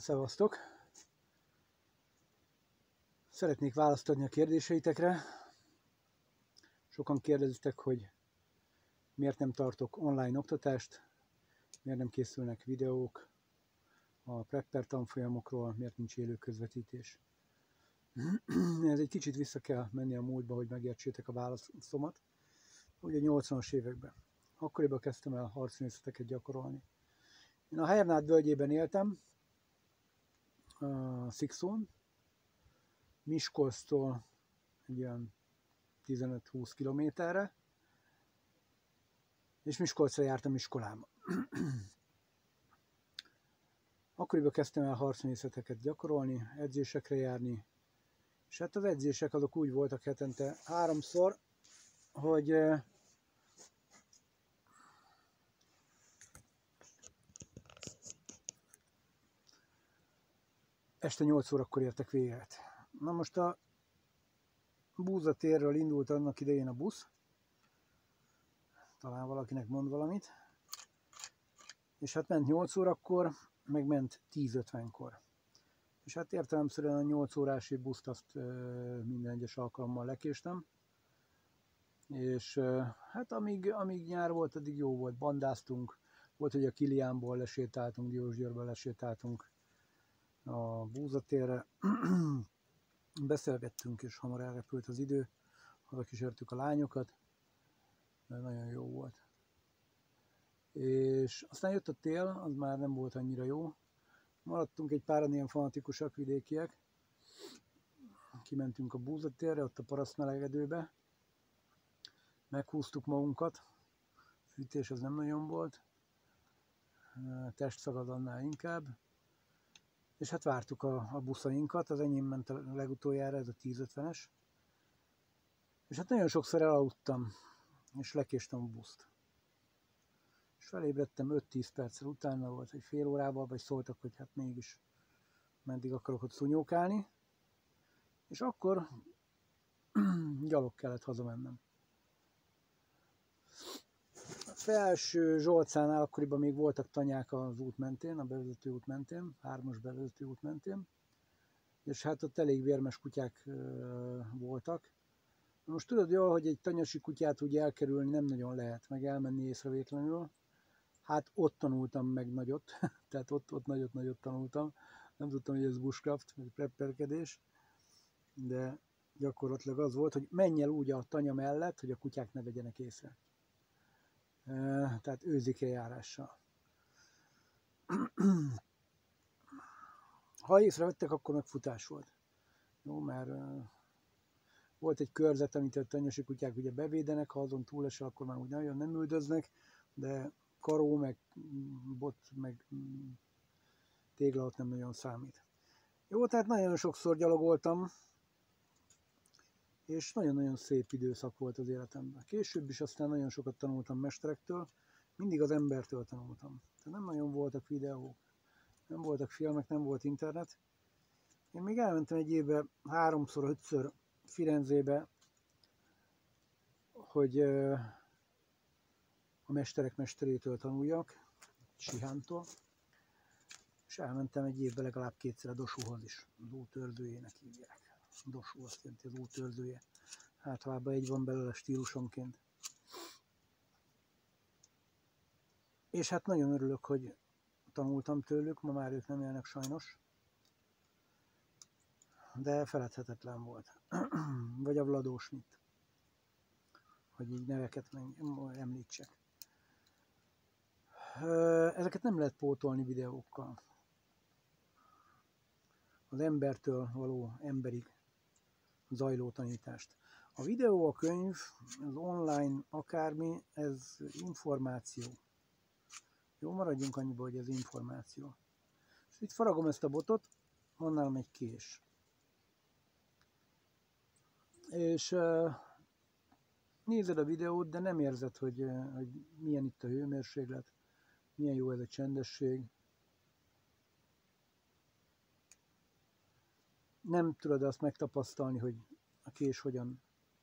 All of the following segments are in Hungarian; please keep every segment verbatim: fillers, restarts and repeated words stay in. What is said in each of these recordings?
Szevasztok! Szeretnék választ adni a kérdéseitekre. Sokan kérdeztek, hogy miért nem tartok online oktatást, miért nem készülnek videók a prepper tanfolyamokról, miért nincs élő közvetítés. Ez egy kicsit vissza kell menni a múltba, hogy megértsétek a válaszomat. Ugye nyolcvanas években. Akkoriban kezdtem el harcművészeteket gyakorolni. Én a Hernád völgyében éltem, a Szikszón, Miskolctól egy olyan tizenöt-húsz kilométerre, és Miskolcra jártam iskolába. Akkoriban kezdtem el harcművészeteket gyakorolni, edzésekre járni, és hát az edzések azok úgy voltak hetente háromszor, hogy este nyolc órakor értek véget. Na most a Búza térről indult annak idején a busz, talán valakinek mond valamit, és hát ment nyolc órakor, meg ment tíz ötvenkor. És hát értelemszerűen a nyolc órási buszt azt minden egyes alkalommal lekéstem, és hát amíg, amíg nyár volt, addig jó volt, bandáztunk, volt, hogy a Kiliánból lesétáltunk, Diósgyőrből lesétáltunk a Búza térre, beszélgettünk, és hamar elrepült az idő, haza kísértük a lányokat, de nagyon jó volt. És aztán jött a tél, az már nem volt annyira jó. Maradtunk egy páran ilyen fanatikusak vidékiek, kimentünk a Búza térre, ott a parasztmelegedőbe, meghúztuk magunkat, fűtés az nem nagyon volt, testszagad annál inkább, és hát vártuk a, a buszainkat, az enyém ment a legutoljára, ez a tíz ötvenes, és hát nagyon sokszor elaludtam, és lekéstem a buszt. És felébredtem öt-tíz perccel utána, volt egy fél órával, vagy szóltak, hogy hát mégis meddig akarok ott szunyókálni, és akkor gyalog kellett hazamennem. A Felső Zsolcánál akkoriban még voltak tanyák az út mentén, a bevezető út mentén, hármas bevezető út mentén, és hát ott elég vérmes kutyák voltak. Most tudod jól, hogy egy tanyasi kutyát úgy elkerülni nem nagyon lehet, meg elmenni észrevétlenül. Hát ott tanultam meg nagyot, tehát ott, ott nagyot-nagyot tanultam. Nem tudtam, hogy ez bushcraft, vagy prepperkedés, de gyakorlatilag az volt, hogy menj el úgy a tanya mellett, hogy a kutyák ne vegyenek észre. Tehát őzike járással. Ha észrevettek, akkor meg futás volt. Jó, mert volt egy körzet, amit a tanyasi kutyák ugye bevédenek, ha azon túlesel, akkor már úgy nagyon nem üldöznek, de karó, meg bot, meg tégla ott nem nagyon számít. Jó, tehát nagyon sokszor gyalogoltam, és nagyon-nagyon szép időszak volt az életemben. Később is aztán nagyon sokat tanultam mesterektől, mindig az embertől tanultam. Tehát nem nagyon voltak videók, nem voltak filmek, nem volt internet. Én még elmentem egy évbe háromszor, ötször Firenzébe, hogy a mesterek mesterétől tanuljak, Sihántól, és elmentem egy évbe legalább kétszer a Dosúhoz is, az útőrzőjének hívják. Dosú azt jelenti, az útőrzője. Általában egy van belőle stílusonként. És hát nagyon örülök, hogy tanultam tőlük, ma már ők nem élnek sajnos, de feledhetetlen volt. Vagy a Vladó Schmidt, hogy így neveket említsek. Ezeket nem lehet pótolni videókkal. Az embertől való emberig zajló tanítást. A videó, a könyv, az online, akármi, ez információ. Jó, maradjunk annyiba, hogy ez információ. És itt faragom ezt a botot, onnan megy kés. És uh, nézed a videót, de nem érzed, hogy, uh, hogy milyen itt a hőmérséklet, milyen jó ez a csendesség. Nem tudod azt megtapasztalni, hogy a kés hogyan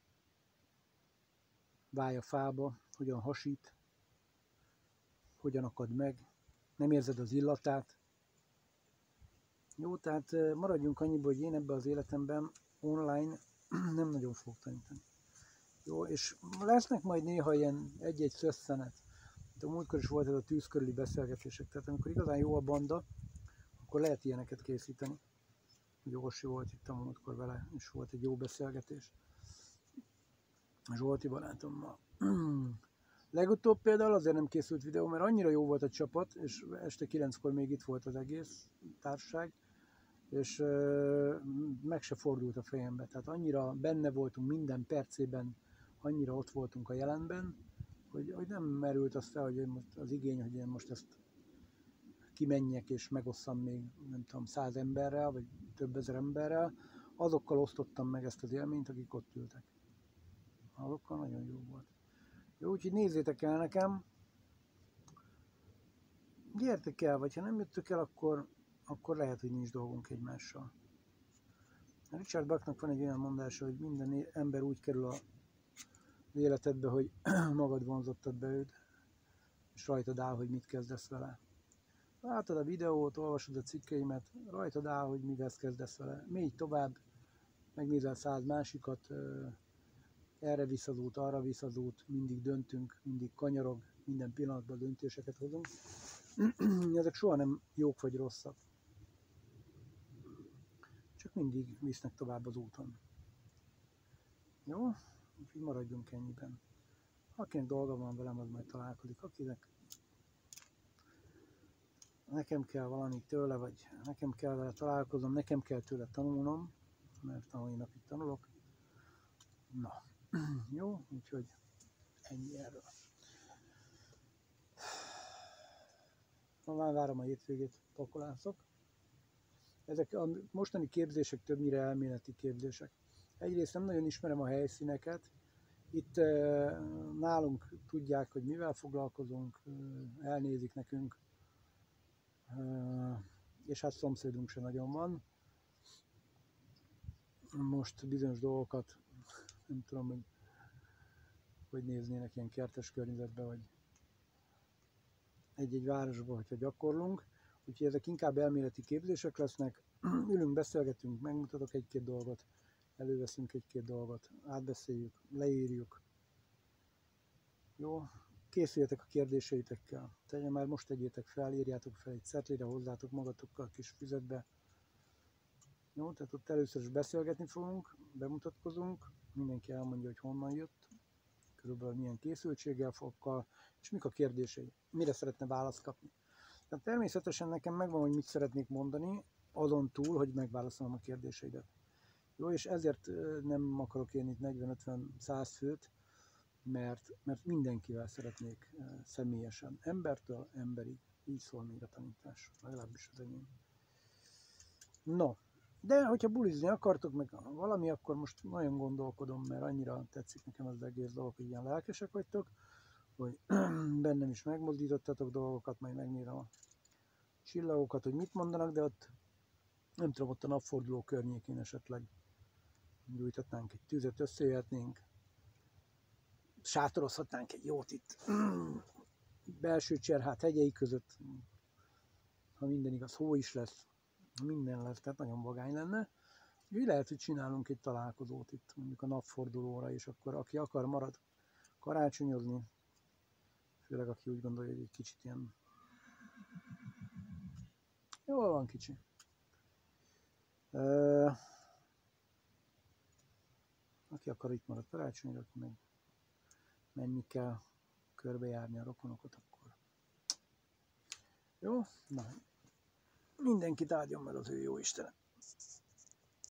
válj a fába, hogyan hasít, hogyan akad meg. Nem érzed az illatát. Jó, tehát maradjunk annyiból, hogy én ebben az életemben online nem nagyon fogok tanítani. Jó, és lesznek majd néha ilyen egy-egy szösszenet. De múltkor is volt ez a tűz körüli beszélgetések, tehát amikor igazán jó a banda, akkor lehet ilyeneket készíteni. Ugye Orsi volt itt a múltkor vele, és volt egy jó beszélgetés Zsolti barátommal. Legutóbb például azért nem készült videó, mert annyira jó volt a csapat, és este kilenckor még itt volt az egész társaság, és euh, meg se fordult a fejembe. Tehát annyira benne voltunk minden percében, annyira ott voltunk a jelenben, hogy, hogy nem merült az fel, hogy most az igény, hogy én most ezt kimenjek és megosszam még, nem tudom, száz emberrel, vagy több ezer emberrel. Azokkal osztottam meg ezt az élményt, akik ott ültek. Azokkal nagyon jó volt. Jó, úgyhogy nézzétek el nekem. Gyertek el, vagy ha nem jöttök el, akkor, akkor lehet, hogy nincs dolgunk egymással. Richard Bachnak van egy olyan mondása, hogy minden ember úgy kerül a életedbe, hogy magad vonzottad be őt, és rajtad áll, hogy mit kezdesz vele. Látod a videót, olvasod a cikkeimet, rajtad áll, hogy mivel kezdesz vele. Mégy tovább, megnézel száz másikat, erre visz az út, arra visz az út, mindig döntünk, mindig kanyarog, minden pillanatban döntéseket hozunk. Ezek soha nem jók vagy rosszak. Csak mindig visznek tovább az úton. Jó? Úgyhogy maradjunk ennyiben. Akinek dolga van velem, az majd találkozik. Akinek nekem kell valami tőle, vagy nekem kell vele találkozom, nekem kell tőle tanulnom, mert a mai napig tanulok. Na, jó, úgyhogy ennyi erről. Ma már várom a hétvégét, pakolászok. Ezek a mostani képzések többnyire elméleti képzések. Egyrészt nem nagyon ismerem a helyszíneket. Itt nálunk tudják, hogy mivel foglalkozunk, elnézik nekünk, és hát szomszédunk se nagyon van. Most bizonyos dolgokat nem tudom, hogy hogy néznének ilyen kertes környezetben, vagy egy-egy városban, hogyha gyakorlunk. Úgyhogy ezek inkább elméleti képzések lesznek. Ülünk, beszélgetünk, megmutatok egy-két dolgot, előveszünk egy-két dolgot, átbeszéljük, leírjuk. Jó? Készüljetek a kérdéseitekkel. Tegye már most tegyétek fel, írjátok fel egy cetlire, hozzátok magatokkal a kis füzetbe. Jó? Tehát ott először is beszélgetni fogunk, bemutatkozunk, mindenki elmondja, hogy honnan jött, körülbelül milyen készültséggel fokkal, és mik a kérdései, mire szeretne választ kapni. Tehát természetesen nekem megvan, hogy mit szeretnék mondani, azon túl, hogy megválaszolom a kérdéseidet. Jó, és ezért nem akarok én itt negyven-ötven-száz főt, mert, mert mindenkivel szeretnék személyesen, embertől emberig, így szól még a tanítás, legalábbis az enyém. No, de hogyha bulizni akartok, meg valami, akkor most nagyon gondolkodom, mert annyira tetszik nekem az egész dolog, hogy ilyen lelkesek vagytok, hogy bennem is megmozdítottatok dolgokat, majd megnézem a csillagokat, hogy mit mondanak, de ott nem tudom, ott a napforduló környékén esetleg gyújtatnánk egy tüzet, összejöhetnénk, sátorozhatnánk egy jót itt belső Cserhát hegyei között, ha minden igaz, hó is lesz, minden lesz, tehát nagyon vagány lenne. Úgy lehet, hogy csinálunk egy találkozót itt, mondjuk a napfordulóra, és akkor aki akar, marad karácsonyozni, főleg aki úgy gondolja, hogy egy kicsit ilyen jól van kicsi. Uh, aki akar, itt marad karácsonyra, aki meg menni kell körbejárni a rokonokat, akkor jó? Na, mindenkit áldjon meg az ő jó Istenem.